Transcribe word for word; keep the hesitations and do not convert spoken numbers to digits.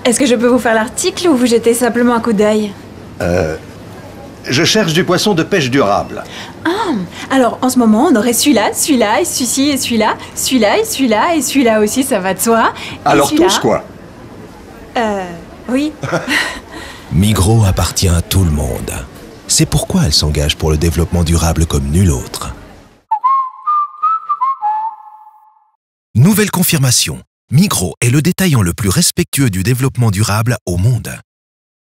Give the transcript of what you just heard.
Est-ce que je peux vous faire l'article ou vous jetez simplement un coup d'œil? Euh... Je cherche du poisson de pêche durable. Ah, alors en ce moment, on aurait celui-là, celui-là, et celui-ci, et celui-là, celui-là, et celui-là, et celui-là aussi, ça va de soi. Et Alors tous, quoi? Euh... Oui. Migros appartient à tout le monde. C'est pourquoi elle s'engage pour le développement durable comme nul autre. Nouvelle confirmation. Migros est le détaillant le plus respectueux du développement durable au monde.